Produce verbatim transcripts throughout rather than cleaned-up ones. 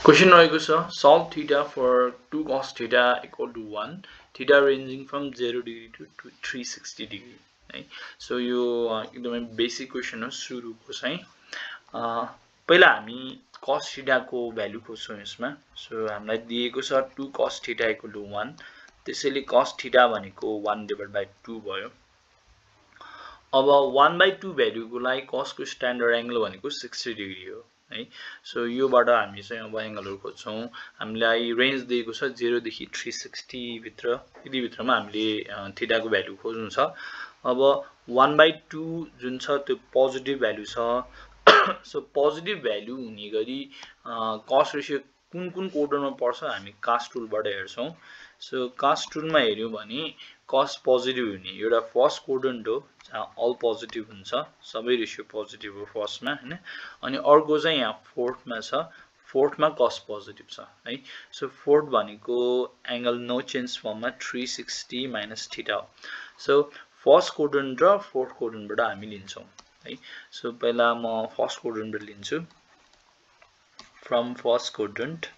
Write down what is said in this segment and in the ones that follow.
Question रहेको छ solve theta for two cos theta equal to one, theta ranging from zero degree to three hundred sixty degree है। So यो एकदमै basic question हो सुरुको चाहिँ पहिला हामी cos theta को भ्यालु खोज्छौं यसमा। सो हामीलाई दिएको छ two cos theta equal to one, त्यसैले cos theta भनेको one divided by two भयो। अब one by two भ्यालुको लागि cos को स्ट्यान्डर्ड एंगल भनेको sixty डिग्री हो है। सो योबाट हामी चाहिँ अब एंगलहरु खोज्छौं। हामीलाई रेन्ज दिएको छ zero देखि three hundred sixty भित्र, यदि भित्रमा हामीले थीटा को भ्यालु खोज्नु छ। अब one by two जुन छ त्यो पोजिटिभ भ्यालु छ। सो पोजिटिभ भ्यालु हुने गरी cos रेशियो कुन कुन कोर्डरमा पर्छ हामी कास्ट टुलबाट हेर्छौं। सो कास्ट टुलमा हेर्यौं भने cos पोजिटिभ हुने एउटा फर्स्ट कोर्डन्ट हो जहाँ अल पोजिटिभ हुन्छ, सबै रेशियो पोजिटिभ हो फर्स्टमा हैन। अनि अर्को चाहिँ यहाँ फोर्थमा छ, फोर्थमा cos पोजिटिभ छ है। सो फोर्थ भनेको एंगल नो चेन्ज फर्ममा three hundred sixty minus theta हो। सो फर्स्ट कोर्डन्ट र फोर्थ कोर्डन्टबाट हामी लिन्छौं है। सो पहिला म फर्स्ट कोर्डन्टबाट लिन्छु। From first quadrant,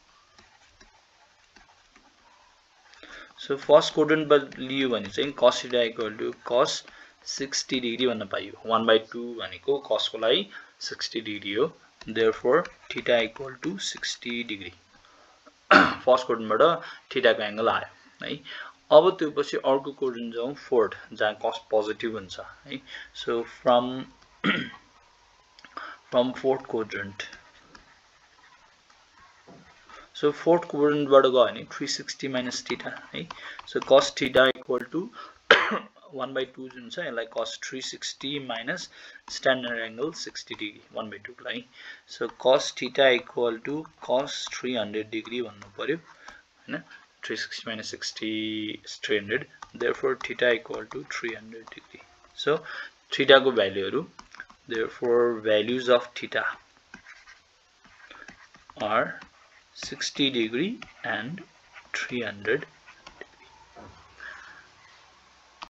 so first कोर्डन्टबाट लियो भने चाहिँ cos theta equal to cos sixty degree भन्न पाइयो। one by two भनेको cos को लागि sixty डिग्री हो। therefore theta equal to sixty degree. First कोर्डन्टबाट थीटा को एंगल आयो है। अब त्यो पछि अर्को कोर्डन्ट जाउँ फोर्थ जहाँ cos पोजिटिभ हुन्छ है। So from from fourth quadrant, so fourth कोर्डन्टबाट गयो भने three hundred sixty minus theta है। So cos theta equal to one by two जुन छ यसलाई cos three hundred sixty minus standard angle sixty degree one by two को लागि। So cos theta equal to cos three hundred degree भन्नु पर्यो हैन। three hundred sixty minus sixty is three hundred, therefore theta equal to three hundred degree. So theta को भ्यालुहरु, therefore values of theta are sixty degree and three hundred